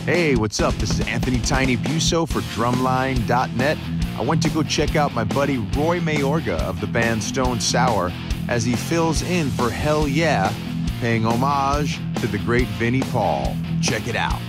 Hey, what's up? This is Anthony Tiny Busso for Drumline.net. I went to go check out my buddy Roy Mayorga of the band Stone Sour as he fills in for Hell Yeah, paying homage to the great Vinnie Paul. Check it out.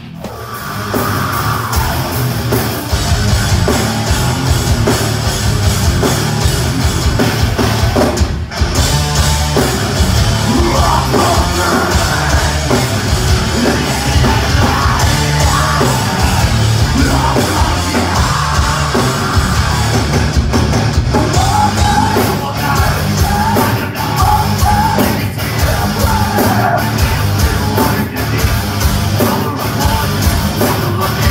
Look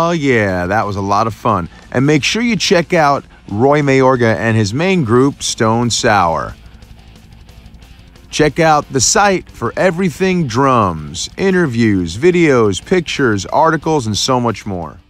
Oh yeah, that was a lot of fun. And make sure you check out Roy Mayorga and his main group, Stone Sour. Check out the site for everything drums, interviews, videos, pictures, articles, and so much more.